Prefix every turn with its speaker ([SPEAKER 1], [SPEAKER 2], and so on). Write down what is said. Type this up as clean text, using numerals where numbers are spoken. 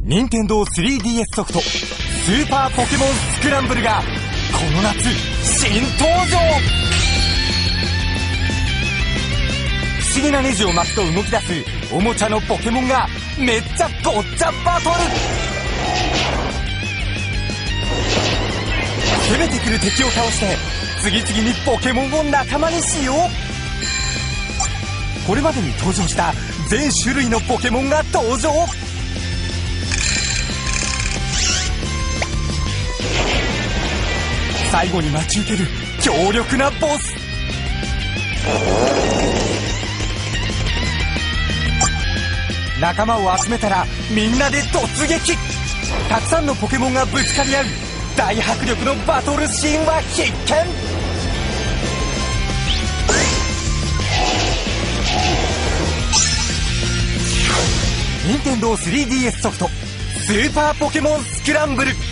[SPEAKER 1] 任天堂 3DS ソフトスーパーポケモンスクランブルがこの夏新登場。不思議なネジを巻くと動き出すおもちゃのポケモンがめっちゃごっちゃバトル。攻めてくる敵を倒して次々にポケモンを仲間にしよう。これまでに登場した全種類のポケモンが登場。最後に待ち受ける強力なボス。仲間を集めたらみんなで突撃。たくさんのポケモンがぶつかり合う大迫力のバトルシーンは必見。任天堂 3DS ソフトスーパーポケモンスクランブル。